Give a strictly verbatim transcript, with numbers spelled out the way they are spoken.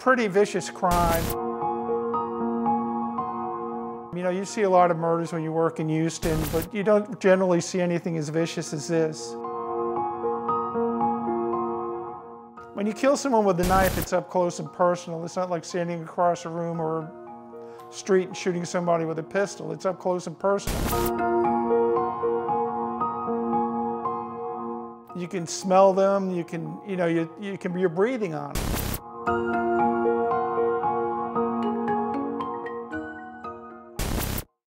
pretty vicious crime. You know, you see a lot of murders when you work in Houston, but you don't generally see anything as vicious as this. When you kill someone with a knife, it's up close and personal. It's not like standing across a room or a street and shooting somebody with a pistol. It's up close and personal. You can smell them, you can, you know, you, you can, you're breathing on them.